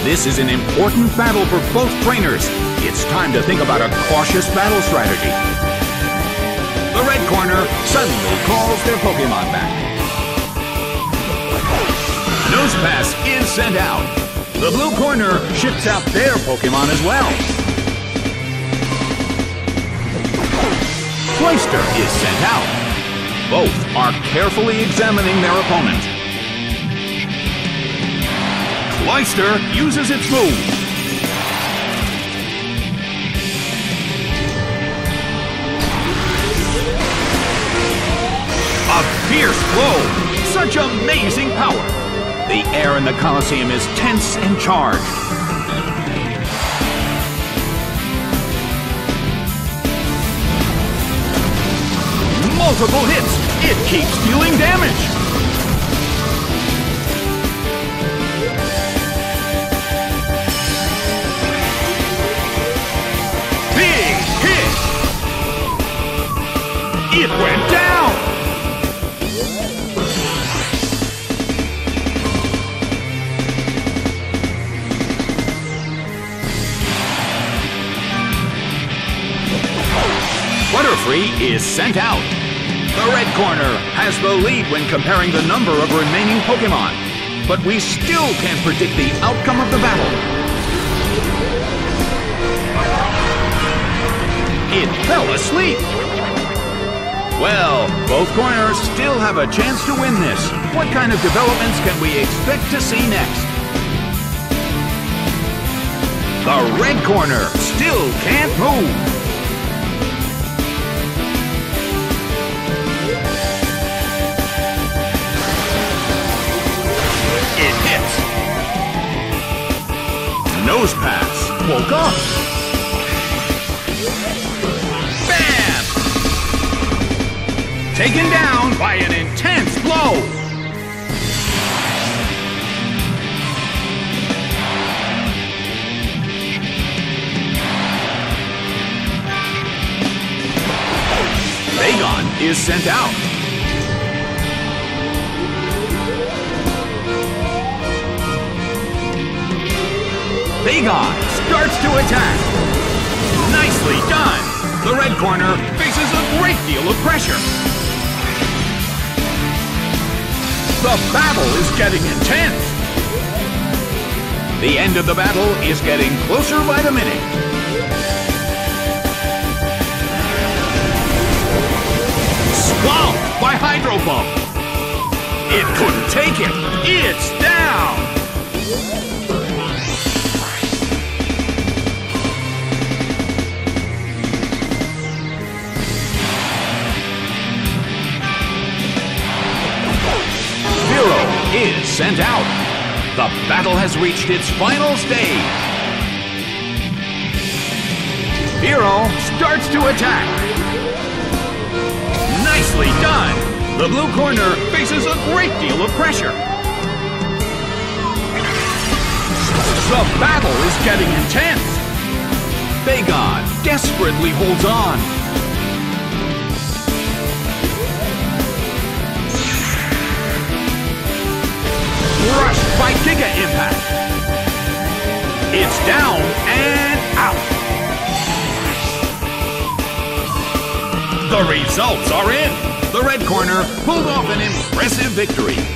This is an important battle for both trainers. It's time to think about a cautious battle strategy. The red corner suddenly calls their Pokémon back. Nosepass is sent out. The blue corner ships out their Pokémon as well. Cloyster is sent out. Both are carefully examining their opponent. Cloyster uses its move. A fierce blow! Such amazing power! The air in the Colosseum is tense and charged. Multiple hits! It keeps dealing damage! Big hit! It went down! Butterfree is sent out. The red corner has the lead when comparing the number of remaining Pokémon, but we still can't predict the outcome of the battle. It fell asleep. Well, both corners still have a chance to win this. What kind of developments can we expect to see next? The red corner still can't move. It hits. Nosepass woke up. Bam! Taken down by an intense blow. Bagon is sent out. Bagon starts to attack. Nicely done. The red corner faces a great deal of pressure. The battle is getting intense. The end of the battle is getting closer by the minute. Swamped by Hydro Pump. It couldn't take it. It's down. Is sent out. The battle has reached its final stage. Hero starts to attack. Nicely done. The blue corner faces a great deal of pressure. The battle is getting intense. Bagon desperately holds on. Crushed by Giga Impact. It's down and out. The results are in. The red corner pulled off an impressive victory.